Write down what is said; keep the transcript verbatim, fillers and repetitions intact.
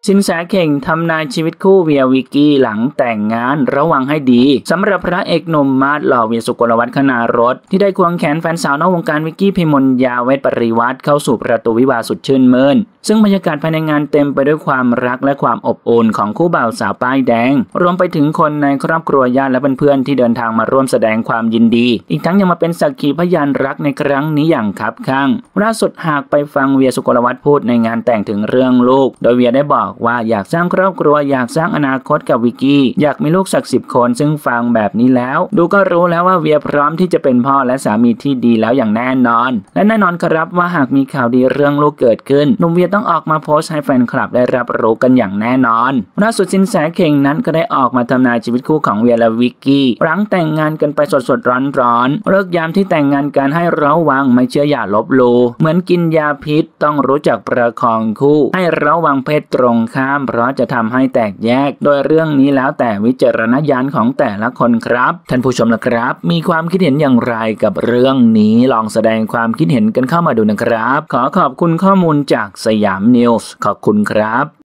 สินแสเข่งทำนายชีวิตคู่เวียวิกกี้หลังแต่งงานระวังให้ดีสำหรับพระเอกหนุ่มมาดหล่อเวียสุกลวัฒน์คณารสที่ได้ควงแขนแฟนสาวนอกวงการวิกกี้พิมลยาเวทปริวัติเข้าสู่ประตูวิวาห์สุดชื่นมื่นซึ่งบรรยากาศภายในงานเต็มไปด้วยความรักและความอบอุ่นของคู่บ่าวสาวป้ายแดงรวมไปถึงคนในครอบครัวญาติและเพื่อนๆที่เดินทางมาร่วมแสดงความยินดีอีกทั้งยังมาเป็นสักขีพยานรักในครั้งนี้อย่างคับคั่งล่าสุดหากไปฟังเวียสุกลวัฒน์พูดในงานแต่งถึงเรื่องลูกโดยเวียได้บอกว่าอยากสร้างครอบครัวอยากสร้างอนาคตกับวิกกี้อยากมีลูกสักสิบคนซึ่งฟังแบบนี้แล้วดูก็รู้แล้วว่าเวียพร้อมที่จะเป็นพ่อและสามีที่ดีแล้วอย่างแน่นอนและแน่นอนครับว่าหากมีข่าวดีเรื่องลูกเกิดขึ้นหนุ่มเวียต้องออกมาโพสต์ให้แฟนคลับได้รับรู้กันอย่างแน่นอนล่าสุดสินแสเข่งนั้นก็ได้ออกมาทำนายชีวิตคู่ของเวียและวิกกี้หลังแต่งงานกันไปสดๆร้อนๆเลิกยามที่แต่งงานกันให้ระวังไม่เชื่ออย่าลบหลู่เหมือนกินยาพิษต้องรู้จักประคองคู่ให้ระวังเพศตรงข้ามเพราะจะทำให้แตกแยกโดยเรื่องนี้แล้วแต่วิจารณญาณของแต่ละคนครับท่านผู้ชมล่ะครับมีความคิดเห็นอย่างไรกับเรื่องนี้ลองแสดงความคิดเห็นกันเข้ามาดูนะครับขอขอบคุณข้อมูลจากสยามนิวส์ขอบคุณครับ